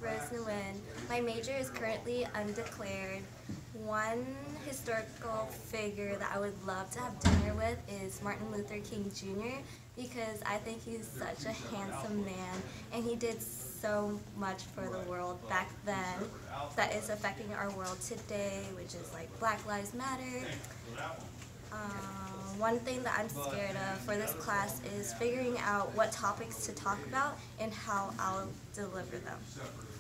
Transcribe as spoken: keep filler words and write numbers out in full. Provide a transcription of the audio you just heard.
Rose Nguyen. My major is currently undeclared. One historical figure that I would love to have dinner with is Martin Luther King Junior because I think he's such a handsome man and he did so much for the world back then that is affecting our world today, which is like Black Lives Matter. Um, one thing that I'm scared of for this class is figuring out what topics to talk about and how I'll deliver them.